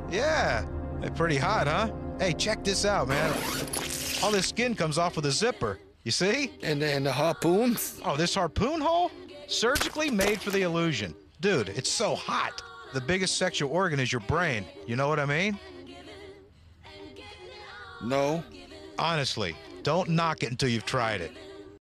Yeah, they're pretty hot, huh? Hey, check this out, man. All this skin comes off with a zipper. You see? And the harpoon? Oh, this harpoon hole? Surgically made for the illusion. Dude, it's so hot. The biggest sexual organ is your brain. You know what I mean? No. Honestly, don't knock it until you've tried it.